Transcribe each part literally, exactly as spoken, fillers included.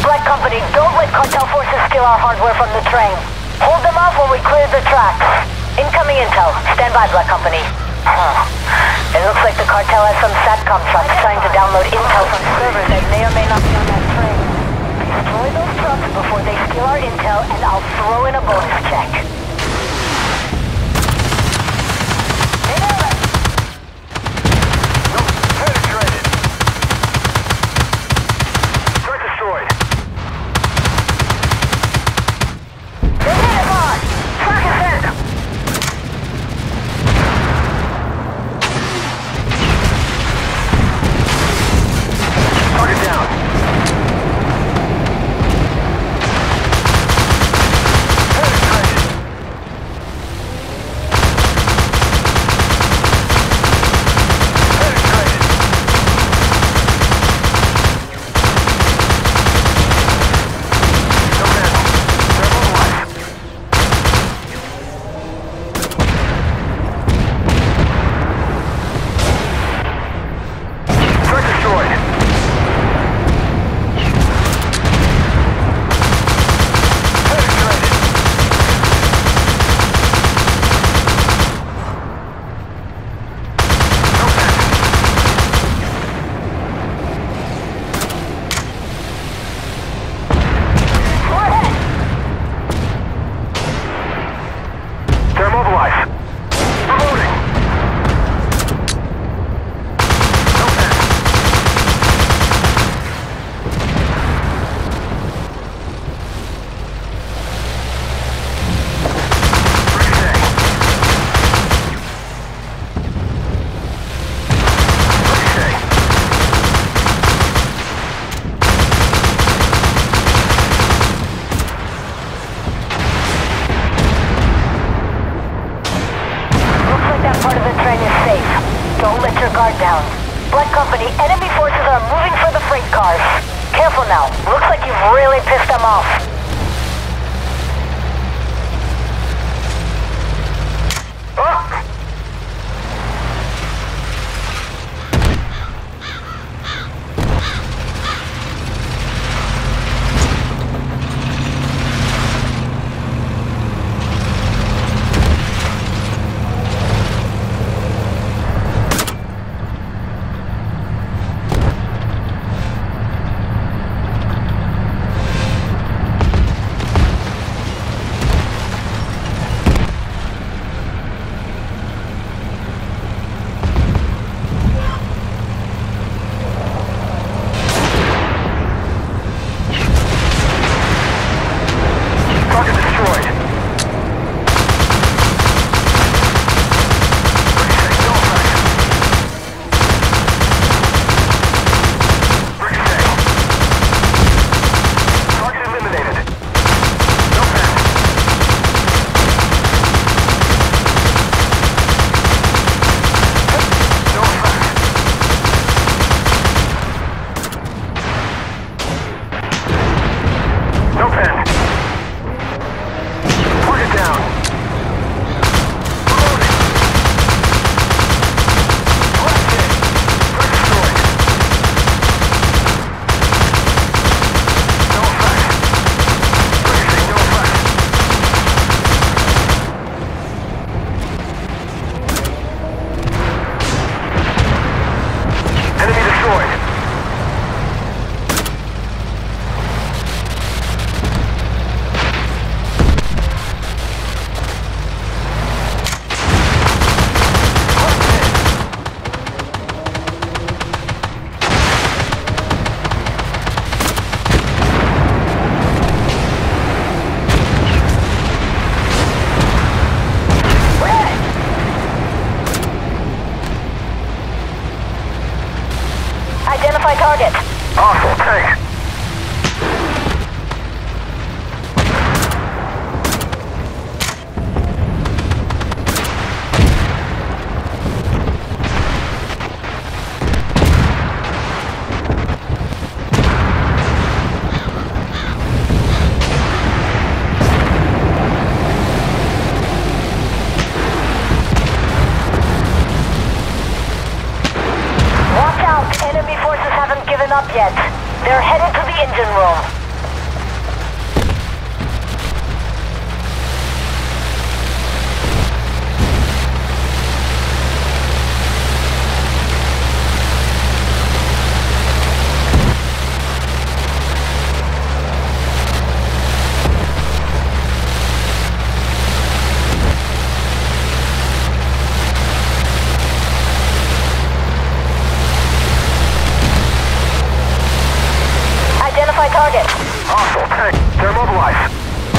Black Company, don't let cartel forces steal our hardware from the train. Hold them off while we clear the tracks. Incoming intel. Stand by, Black Company. Huh. It looks like the cartel has some SATCOM trucks trying to download intel from servers that may or may not be on that train. Destroy those trucks before they steal our intel, and I'll throw in a bonus check. Black Company, enemy forces are moving for the freight cars. Careful now. Looks like you've really pissed them off. Ah! Identify target. Hostile tank. They're mobilized.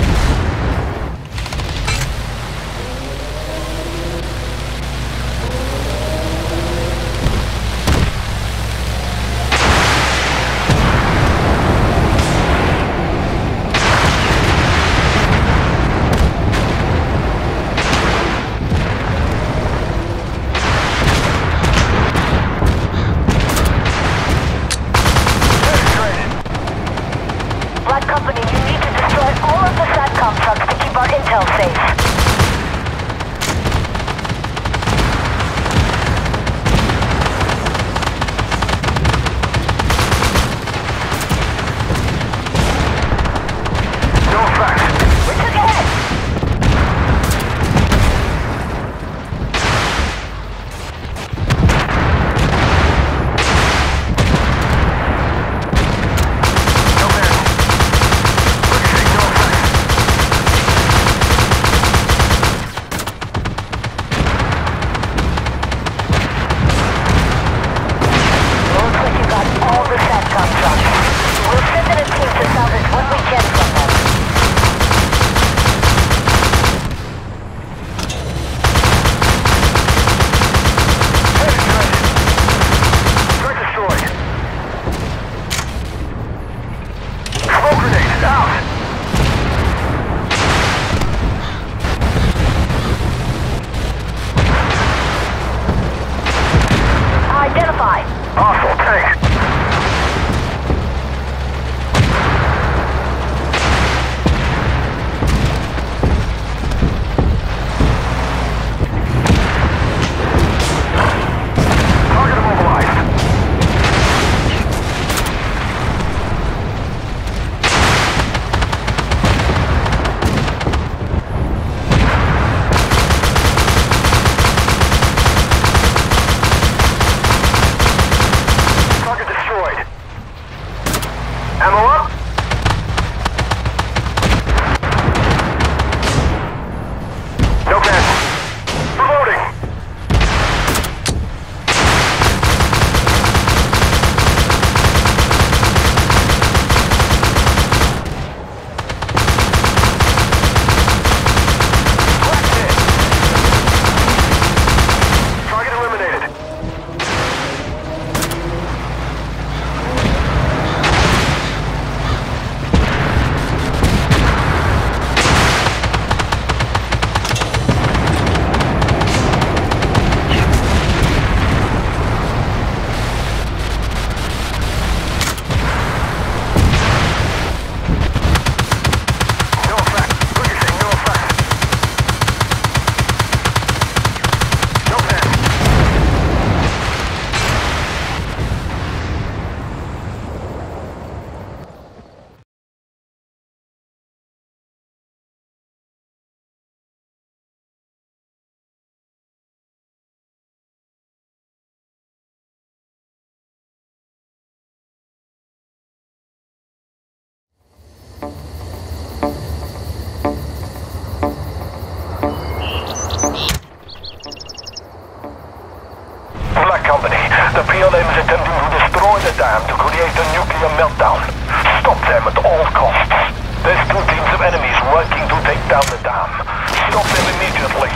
The P L M is attempting to destroy the dam to create a nuclear meltdown. Stop them at all costs. There's two teams of enemies working to take down the dam. Stop them immediately.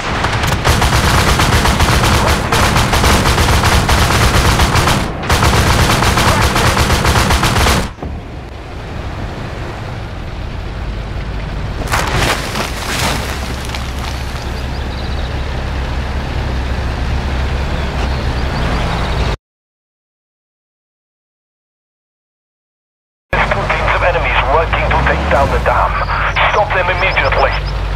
Down the dam. Stop them immediately.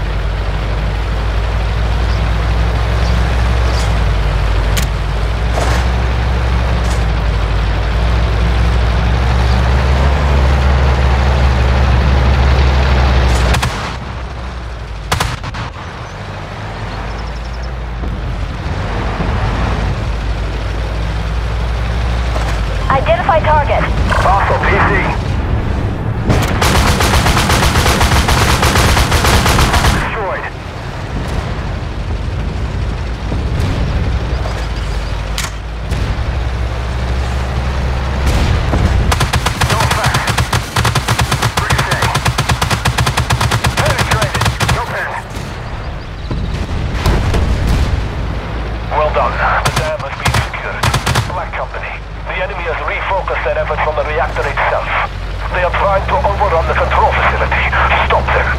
Identify target. Hostile P C. trying to overrun the control facility. Stop them.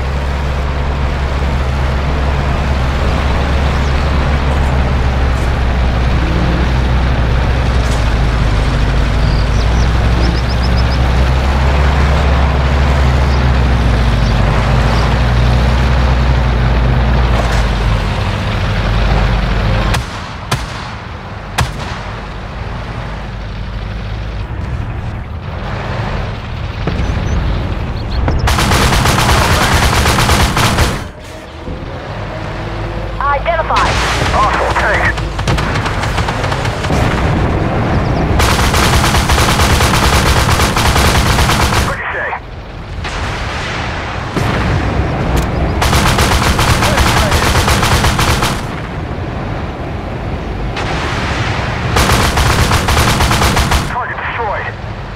Identified. Hostile tank. Ricochet. Target destroyed.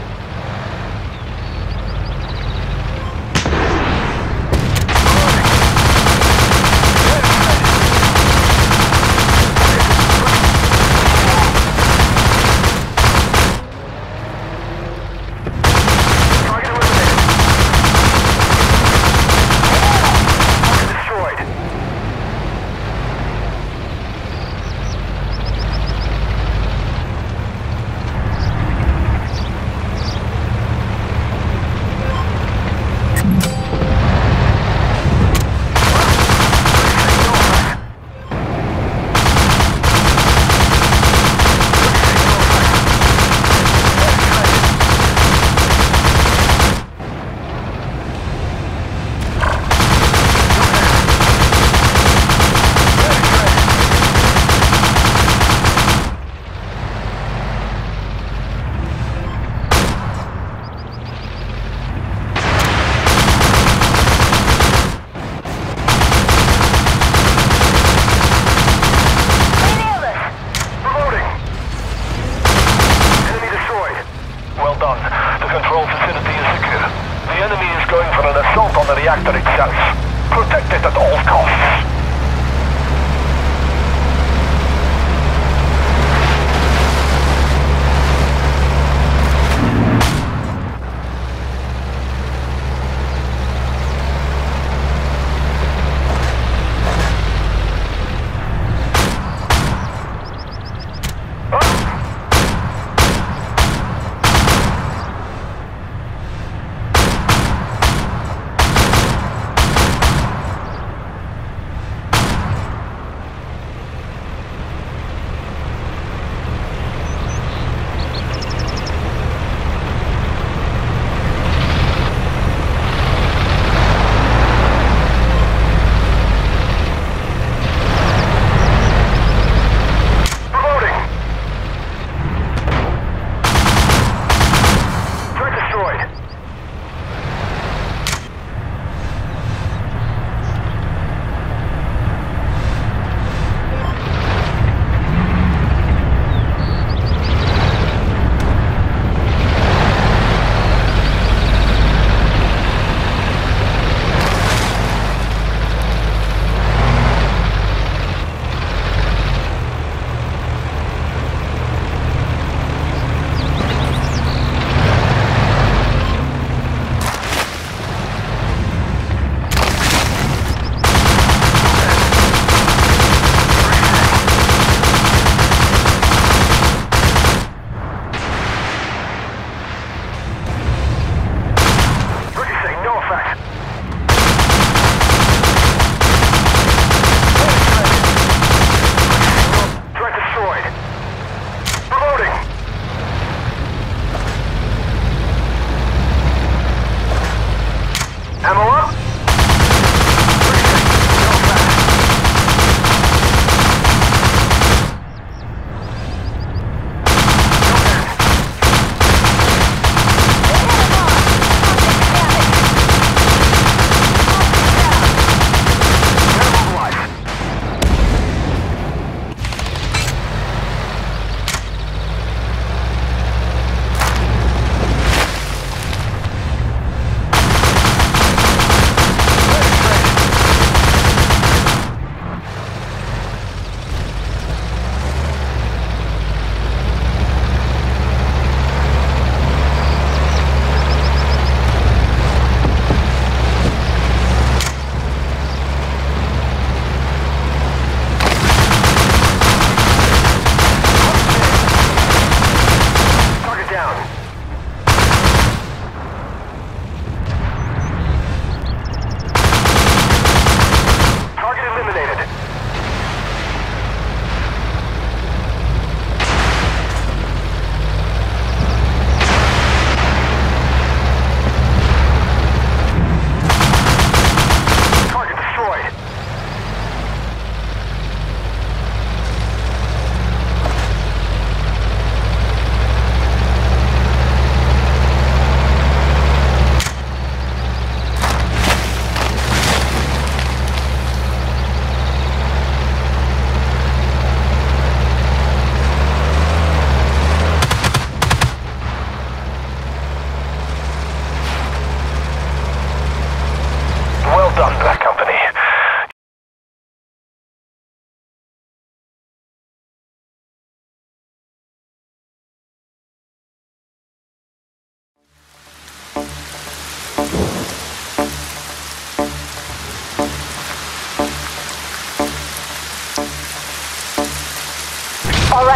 Reactor itself. Protect it at all costs.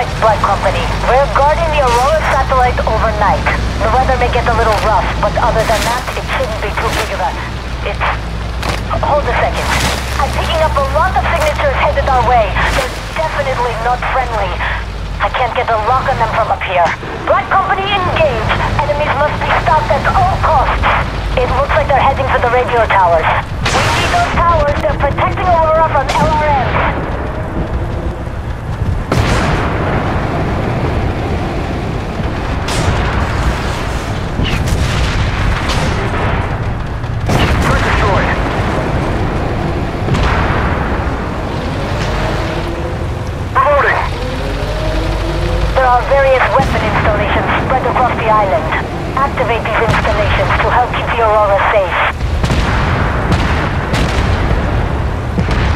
right, Black Company. We're guarding the Aurora satellite overnight. The weather may get a little rough, but other than that, it shouldn't be too big of a... It's... Hold a second. I'm picking up a lot of signatures headed our way. They're definitely not friendly. I can't get a lock on them from up here. Black Company engaged. Enemies must be stopped at all costs. It looks like they're heading for the radio towers. We need those towers. They're protecting Aurora from L R Ms. There are various weapon installations spread across the island. Activate these installations to help keep the Aurora safe.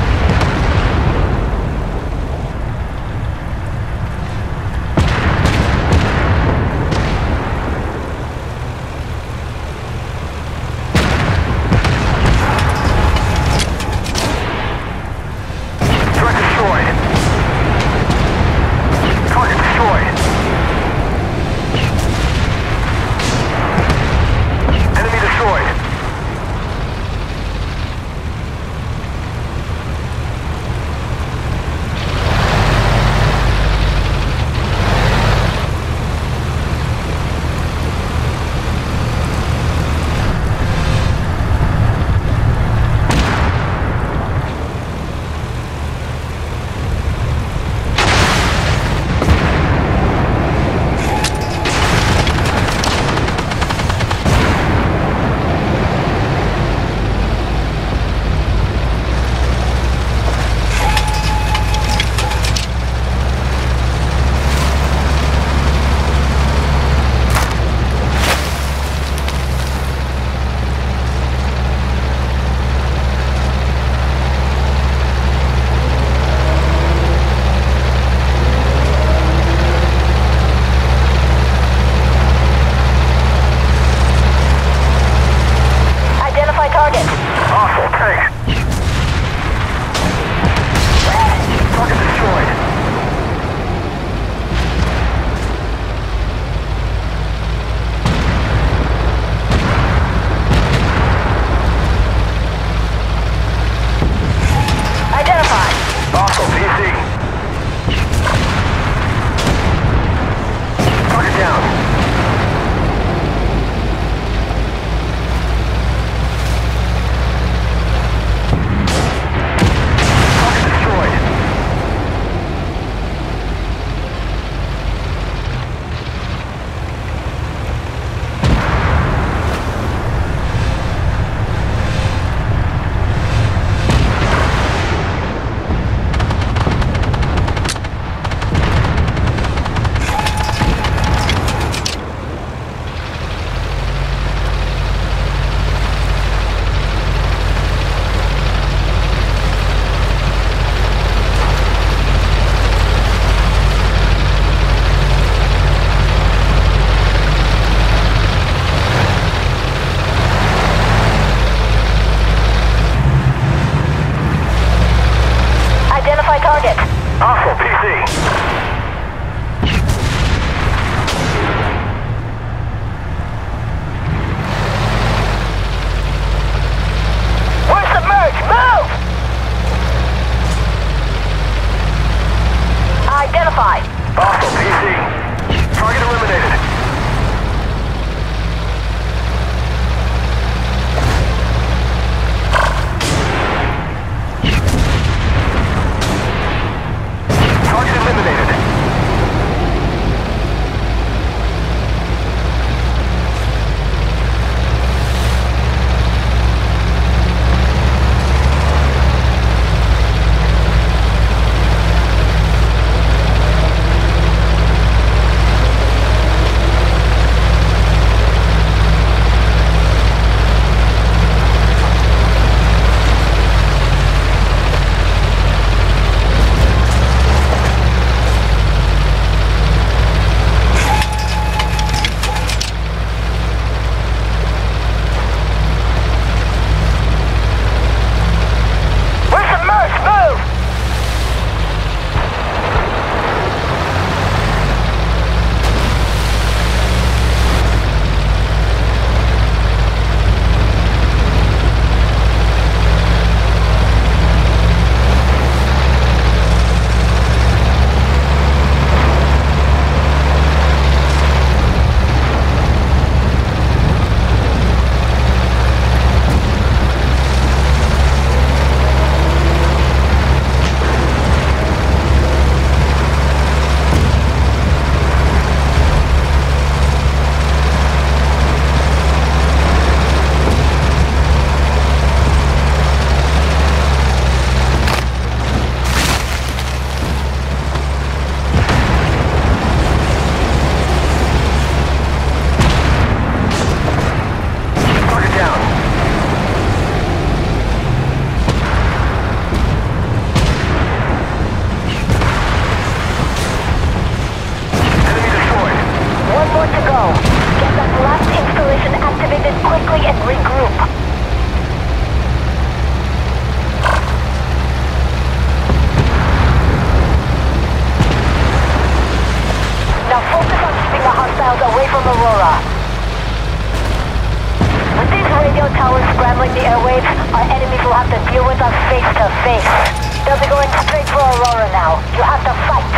radio towers scrambling the airwaves, our enemies will have to deal with us face to face. They'll be going straight for Aurora now. You have to fight.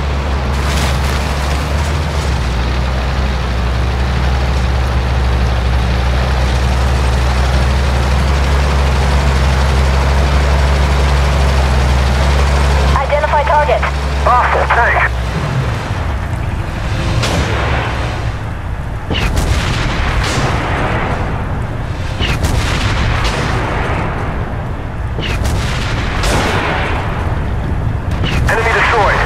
Identify target. Hostile tank. Enemy destroyed.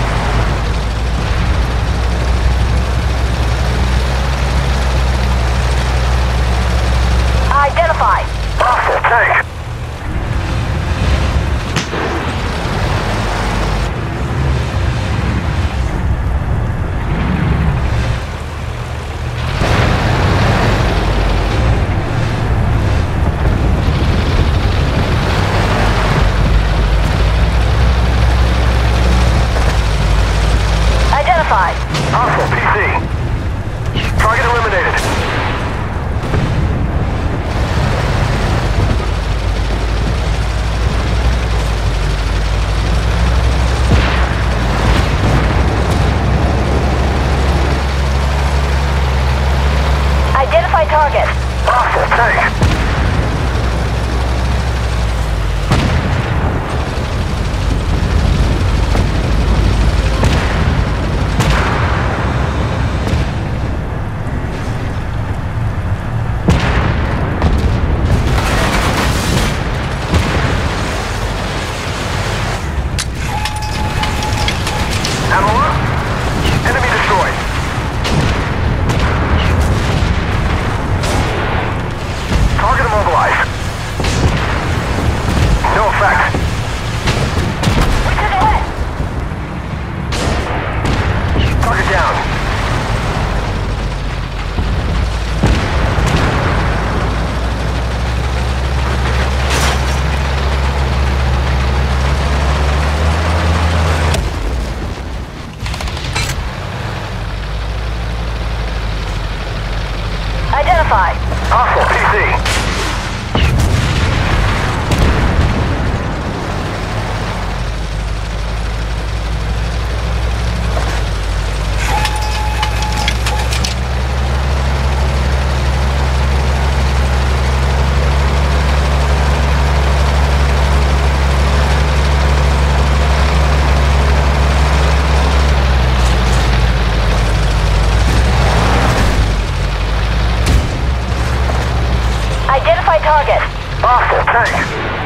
Identify. Hostile tank. Identify. Hostile P C. Target eliminated. Identify target. Hostile tank. Ammo up. Enemy destroyed. Target immobilized. No effect. We took a hit. Target down. Identify. Hostile P C. Identify target. Hostile tank.